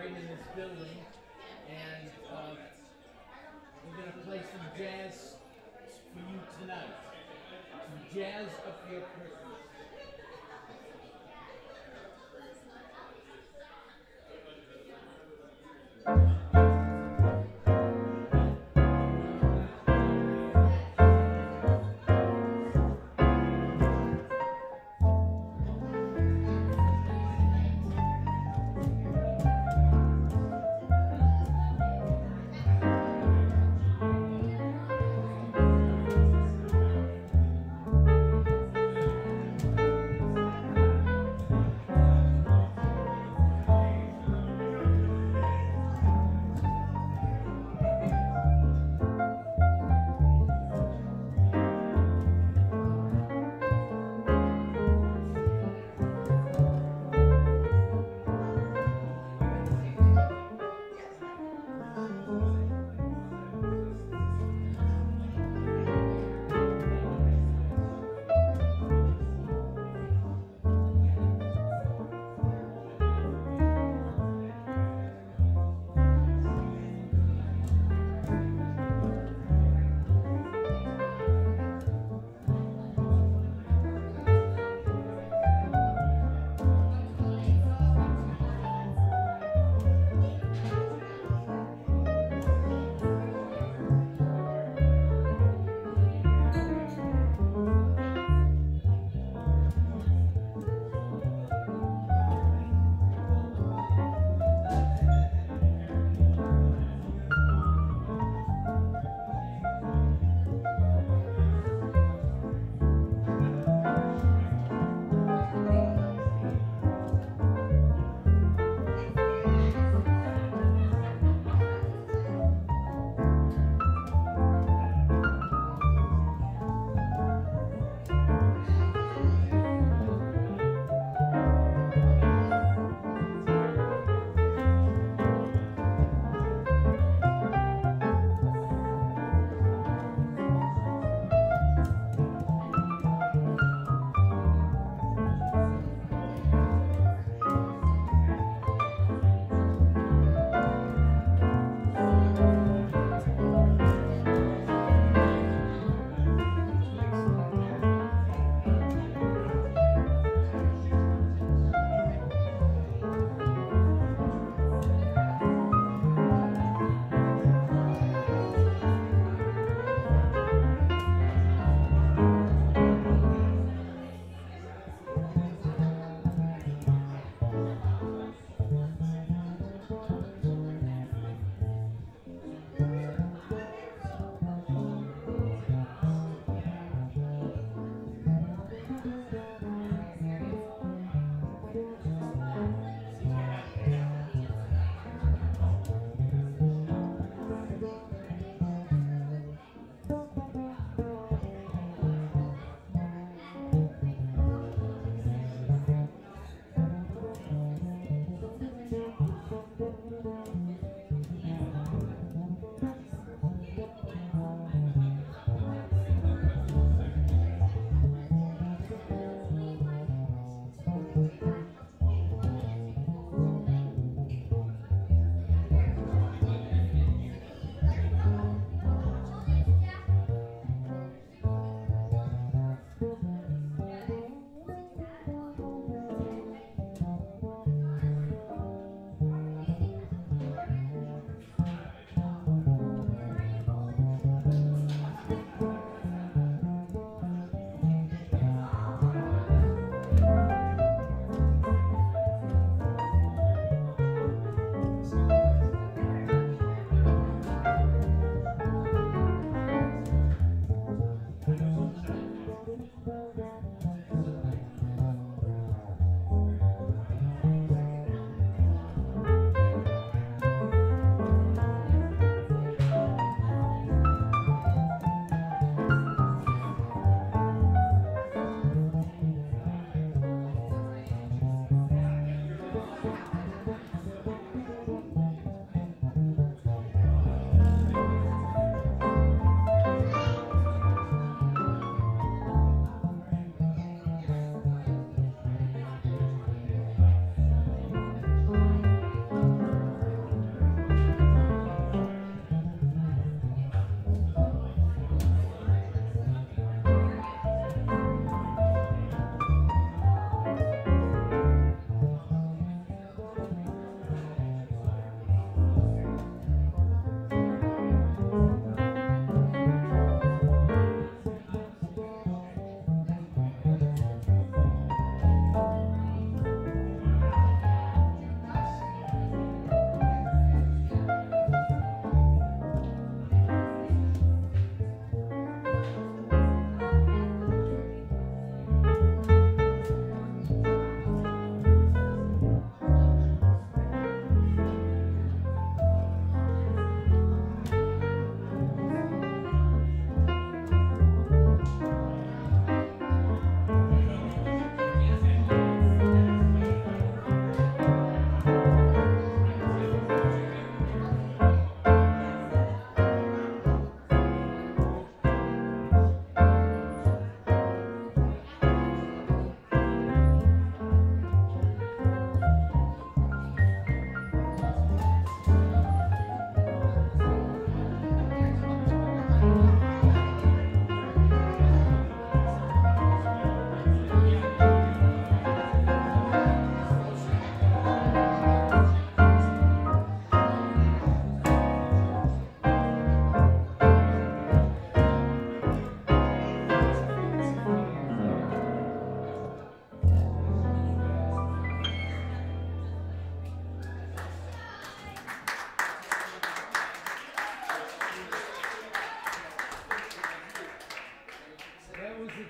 right in this building, and we're going to play some jazz for you tonight. Some jazz up your Christmas.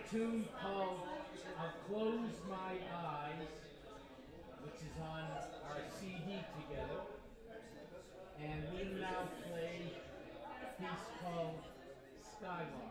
tune called I'll Close My Eyes, which is on our CD together. And we'll now play a piece called Skylark.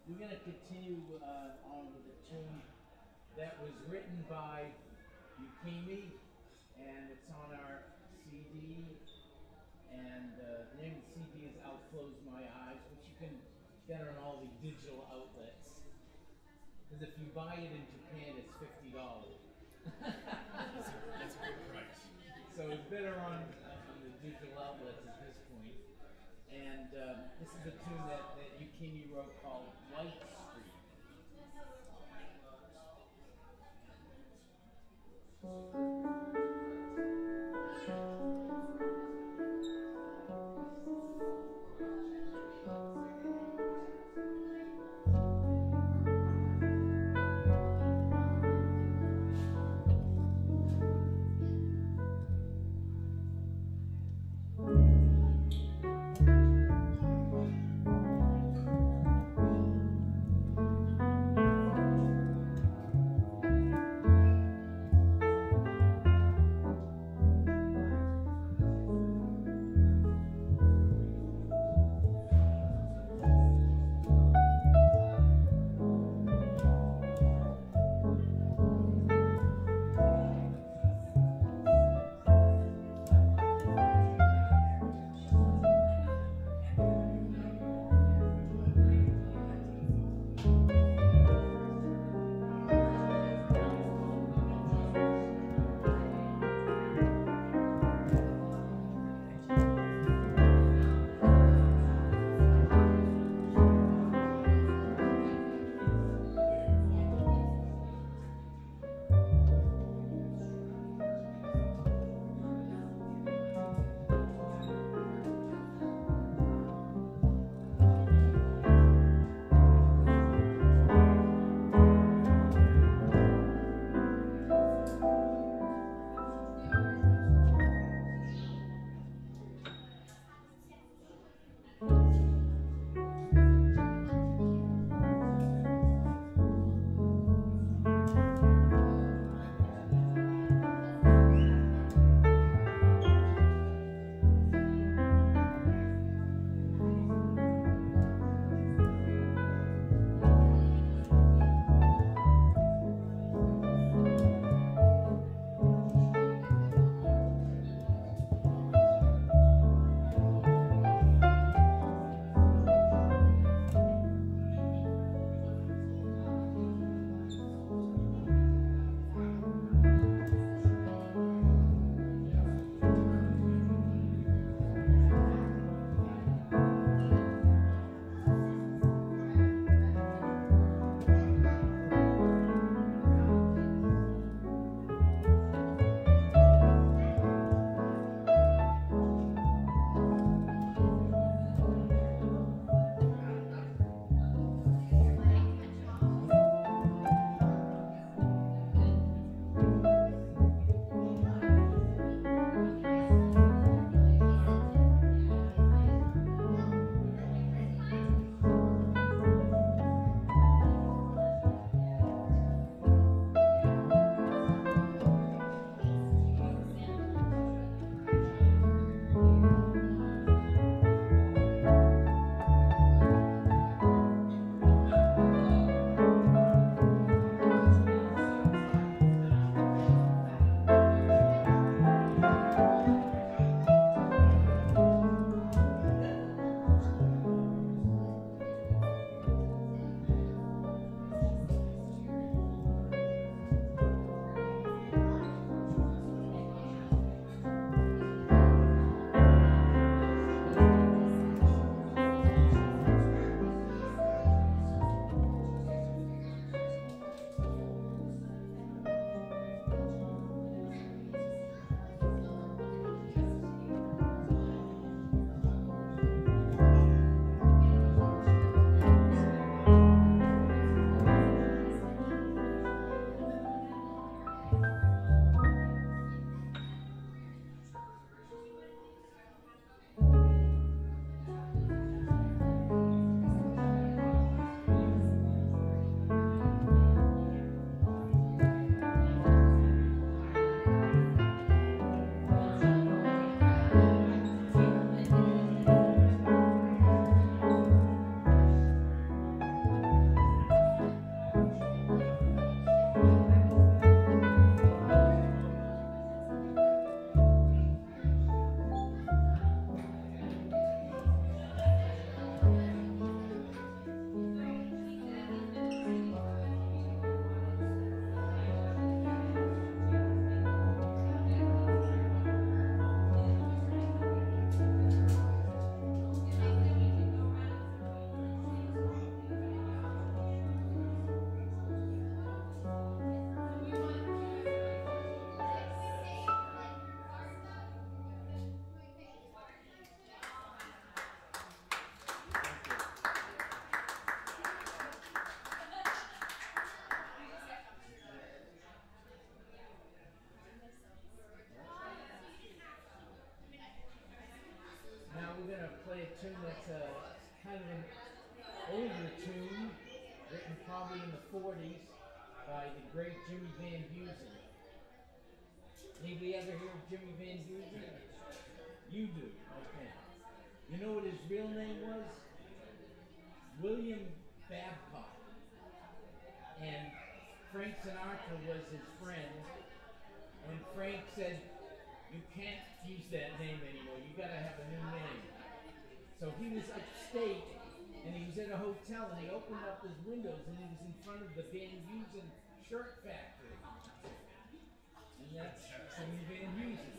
we're going to continue on with a tune that was written by Yukimi, and it's on our CD. And the name of the CD is I'll Close My Eyes, which you can get on all the digital outlets. Because if you buy it in Japan, it's $50. That's a good price. So it's better on the digital outlets at this point. And this is a tune that Yukimi wrote called White Street. kind of an older tune, written probably in the 40s by the great Jimmy Van Heusen. Anybody ever hear of Jimmy Van Heusen? You do, okay. You know what his real name was? William Babcock. And Frank Sinatra was his friend. And Frank said, you can't use that name anymore. You gotta have a new name. So he was upstate, and he was at a hotel, and he opened up his windows, and he was in front of the Van Heusen shirt factory. And that's Jimmy Van Heusen.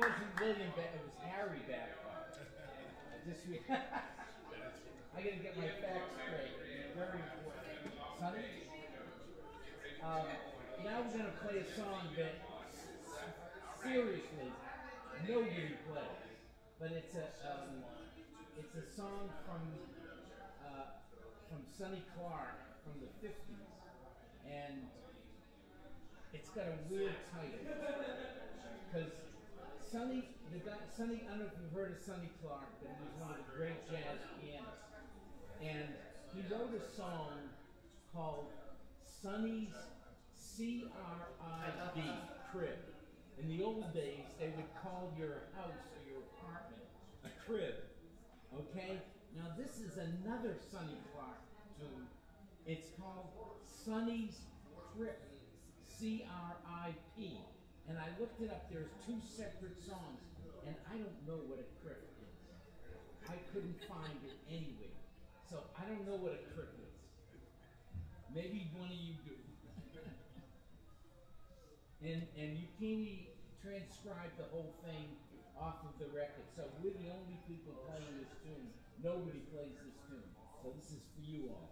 wasn't William back, it was Harry back. I gotta get my facts straight. Very important. Sonny? Now we're gonna play a song that seriously nobody plays, but it's a song from Sonny Clark from the 50s, and it's got a weird title because Sonny, I don't know if you've heard of Sonny Clark, but he was one of the great jazz pianists, and he wrote a song called Sonny's C-R-I-B, crib. In the old days, they would call your house or your apartment a crib. Okay? Now this is another Sonny Clark tune. It's called Sonny's Crip, C-R-I-P. And I looked it up. There's two separate songs, and I don't know what a crip is. I couldn't find it anywhere. So I don't know what a crip is. Maybe one of you do. And Yukimi transcribed the whole thing off of the record. So we're the only people playing this tune. Nobody plays this tune. So this is for you all.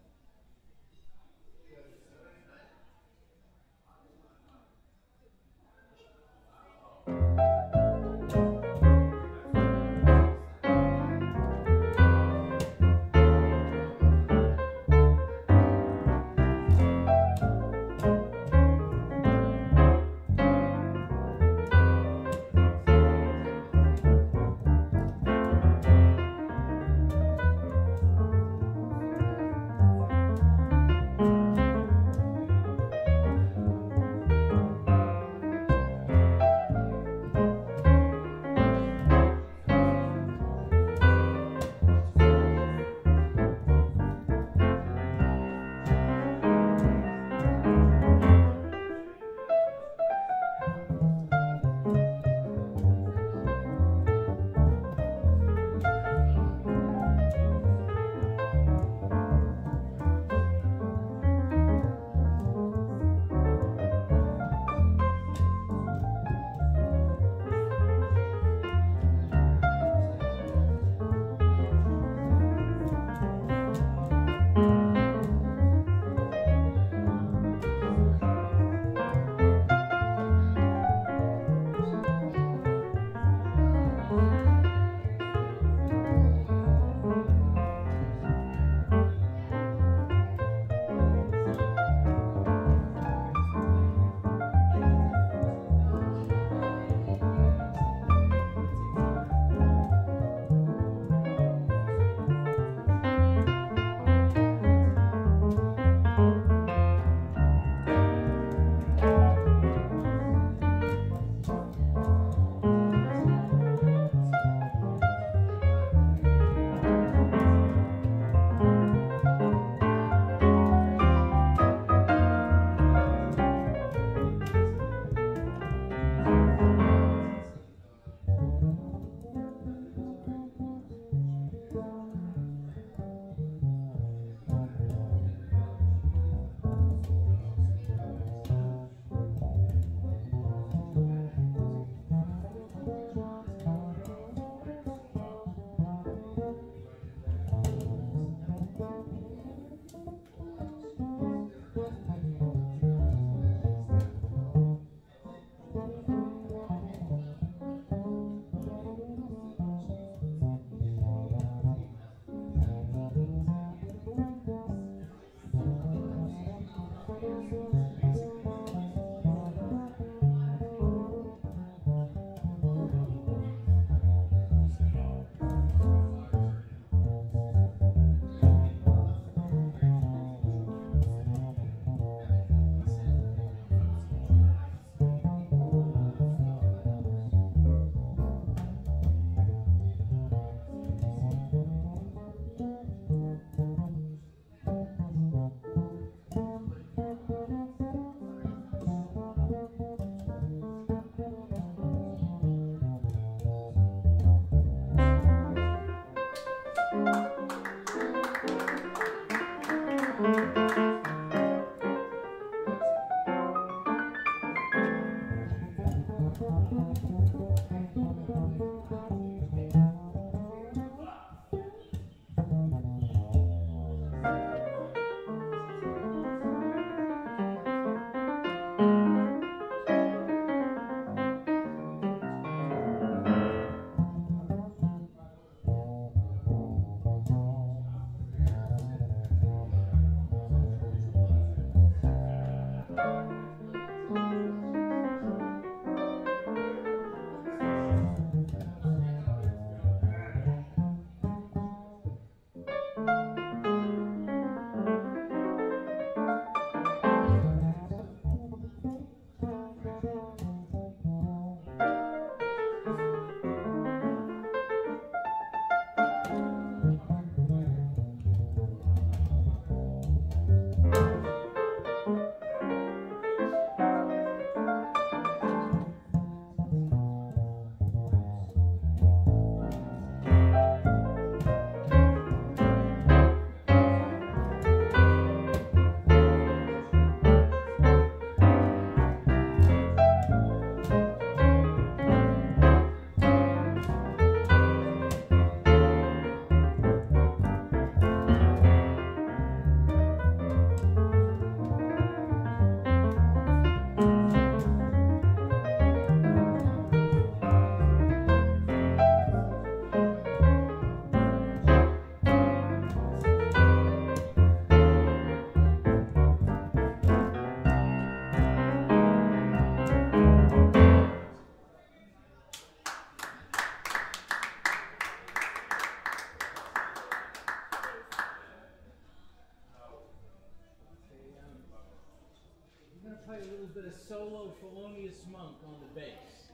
bit of solo Felonious Monk on the bass.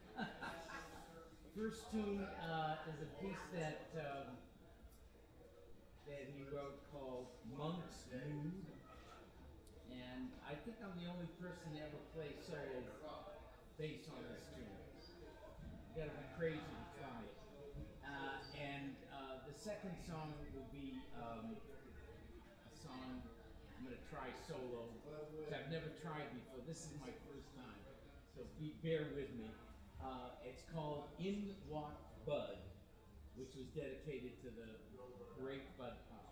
First tune is a piece that he wrote called Monk's Mood, and I think I'm the only person to ever play solo bass on this tune. You gotta be crazy to try it. And the second song will be a song I'm gonna try solo, which I've never tried before. This is my first time, so bear with me. It's called In Walked Bud, which was dedicated to the great Bud Powell.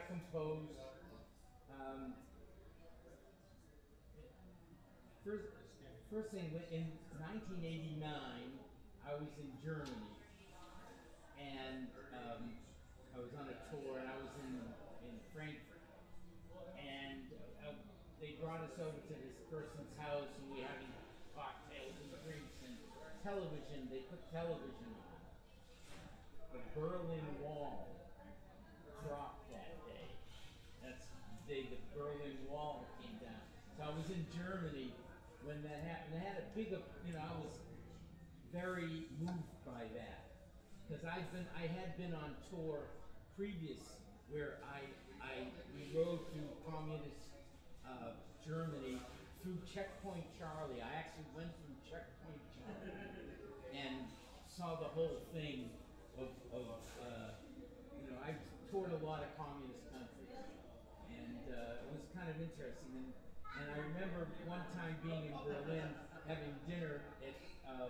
composed. First, first thing, in 1989, I was in Germany, and I was on a tour, and I was in Frankfurt, and they brought us over to this person's house, and we were having cocktails and drinks and television. They put television on. The Berlin Wall dropped that day. That's the day the Berlin Wall came down. So I was in Germany when that happened. They had a big, I was very moved by that, because I had been on tour previous where we rode through communist Germany through Checkpoint Charlie. I actually went through Checkpoint Charlie and saw the whole thing of I toured a lot of communist countries, and it was kind of interesting. And I remember one time being in Berlin, having dinner at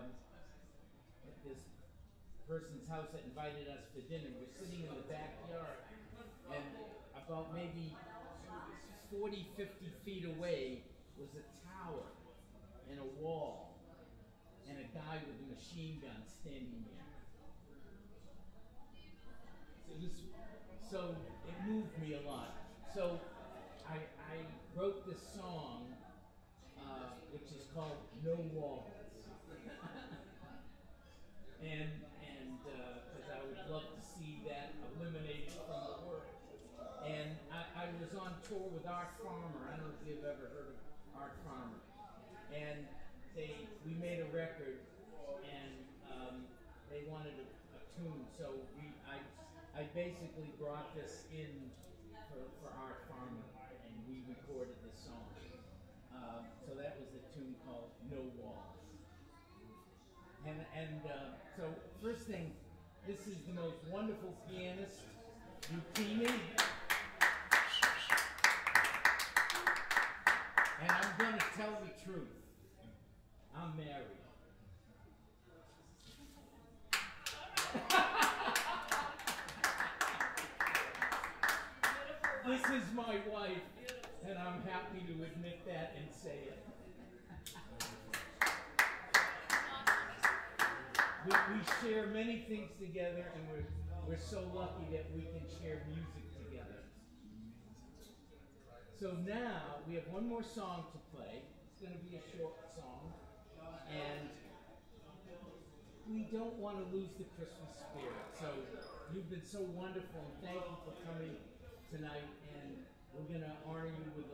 this person's house that invited us to dinner. We're sitting in the backyard, and about maybe 40, 50 feet away was a tower and a wall, and a guy with a machine gun standing there. So it moved me a lot. So I wrote this song, which is called No Walls. and because I would love to see that eliminated from the world. And I was on tour with Art Farmer. I don't know if you've ever heard of Art Farmer. And we made a record, and they wanted a tune. So I basically brought this in for Art Farmer, and we recorded this song. So that was the tune called No Walls. And so first thing, this is the most wonderful pianist, Yukimi. And I'm going to tell the truth. I'm married. This is my wife, and I'm happy to admit that and say it. We share many things together, and we're so lucky that we can share music together. So now we have one more song to play. It's going to be a short song, and we don't want to lose the Christmas spirit. So you've been so wonderful, and thank you for coming tonight, and we're going to honor you with